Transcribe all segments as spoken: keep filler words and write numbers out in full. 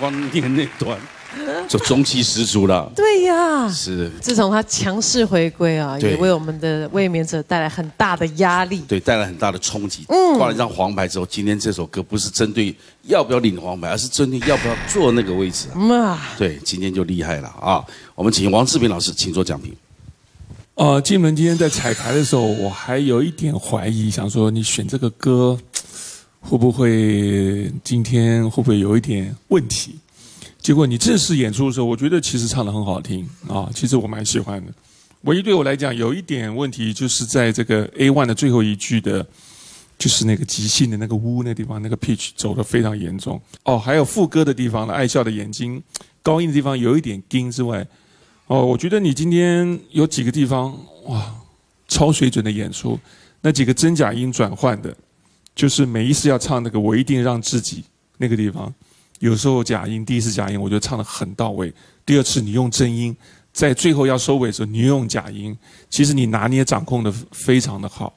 光念那段。 就中气十足了， 对呀， 是。 自从他强势回归啊，也为我们的卫冕者带来很大的压力， 对，带来很大的冲击。嗯，挂了一张黄牌之后，今天这首歌不是针对要不要领黄牌，而是针对要不要坐那个位置啊。嗯啊，对，今天就厉害了啊！我们请王志平老师，请做讲评。 呃，金伦今天在彩排的时候，我还有一点怀疑，想说你选这个歌会不会今天会不会有一点问题？ 结果你正式演出的时候，我觉得其实唱得很好听啊，其实我蛮喜欢的。唯一对我来讲有一点问题，就是在这个 A one 的最后一句的，就是那个即兴的那个呜那地方，那个 pitch 走得非常严重。哦，还有副歌的地方呢，爱笑的眼睛，高音的地方有一点惊之外，哦，我觉得你今天有几个地方哇，超水准的演出，那几个真假音转换的，就是每一次要唱那个我一定让自己那个地方。 有时候假音，第一次假音，我觉得唱得很到位。第二次你用真音，在最后要收尾的时候，你又用假音，其实你拿捏掌控得非常的好。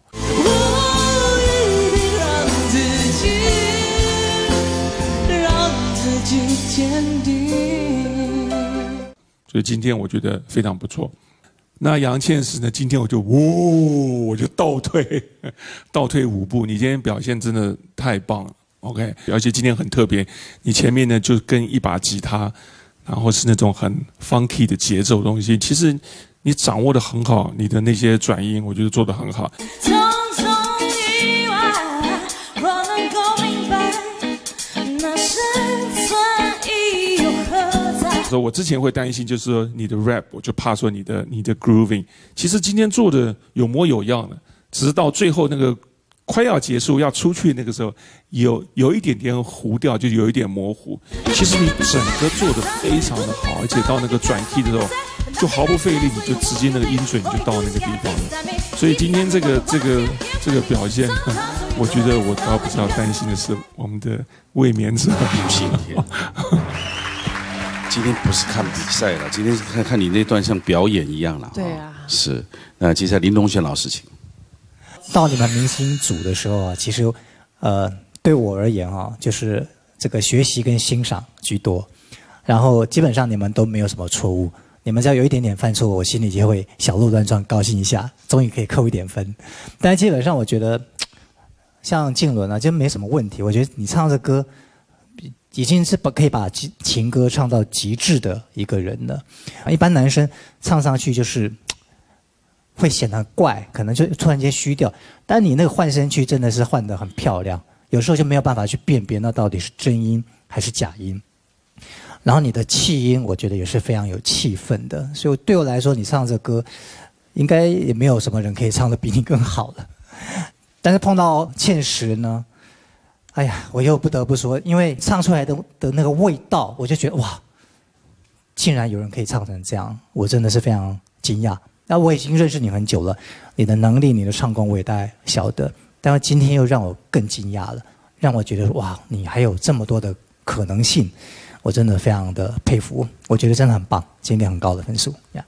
所以今天我觉得非常不错。那杨倩石呢？今天我就哇、哦，我就倒退，倒退五步。你今天表现真的太棒了。 OK， 而且今天很特别，你前面呢就跟一把吉他，然后是那种很 funky 的节奏东西，其实你掌握得很好，你的那些转音，我觉得做得很好。匆匆意外，若能够明白，那生存意又何在？所以我之前会担心，就是说你的 rap， 我就怕说你的你的 grooving， 其实今天做的有模有样的，只是到最后那个。 快要结束要出去那个时候，有有一点点糊掉，就有一点模糊。其实你整个做的非常的好，而且到那个转 key 的时候，就毫不费力，你就直接那个音准你就到那个地方了。所以今天这个这个这个表现，我觉得我倒比较担心的是我们的卫冕者。 今天，今天不是看比赛了，今天是看看你那段像表演一样了。 对啊， 是。那接下来林东轩老师请。 到你们明星组的时候啊，其实，呃，对我而言啊，就是这个学习跟欣赏居多，然后基本上你们都没有什么错误，你们只要有一点点犯错，我心里就会小鹿乱撞，高兴一下，终于可以扣一点分。但基本上我觉得，像静伦啊，就没什么问题。我觉得你唱这歌，已经是把可以把情歌唱到极致的一个人了。一般男生唱上去就是。 会显得怪，可能就突然间虚掉。但你那个换声区真的是换得很漂亮，有时候就没有办法去辨别那到底是真音还是假音。然后你的气音，我觉得也是非常有气氛的。所以对我来说，你唱这歌，应该也没有什么人可以唱得比你更好了。但是碰到倩石呢，哎呀，我又不得不说，因为唱出来的的那个味道，我就觉得哇，竟然有人可以唱成这样，我真的是非常惊讶。 那我已经认识你很久了，你的能力、你的唱功我也大概晓得，但是今天又让我更惊讶了，让我觉得哇，你还有这么多的可能性，我真的非常的佩服，我觉得真的很棒，今天很高的分数呀。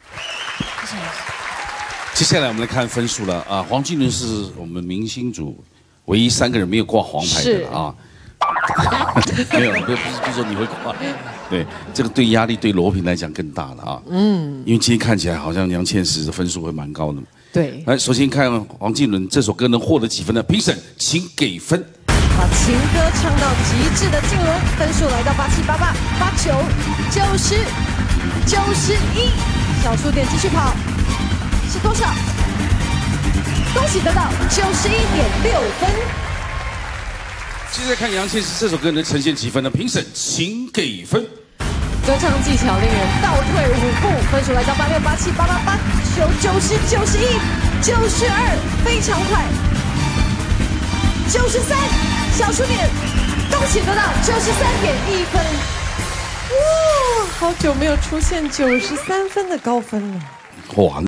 接下来我们来看分数了啊，黄金伦是我们明星组唯一三个人没有挂黄牌的啊。没有，不是不是说你会挂，对，这个对压力对罗平来讲更大了啊。嗯，因为今天看起来好像杨倩石的分数会蛮高的。 对， 来，首先看黄靖伦这首歌能获得几分呢？评审请给分。 把情歌唱到极致的靖伦，分数来到八七八八八九九十九十一，小数点继续跑，是多少？恭喜得到九十一点六分。 接着看杨倩石这首歌能呈现几分呢？评审请给分。 歌唱技巧令人倒退五步，分数来到八六八七八八八九九十九十一九十二，非常快。九十三，小数点，恭喜得到九十三点一分。哇，好久没有出现九十三分的高分了。 哇！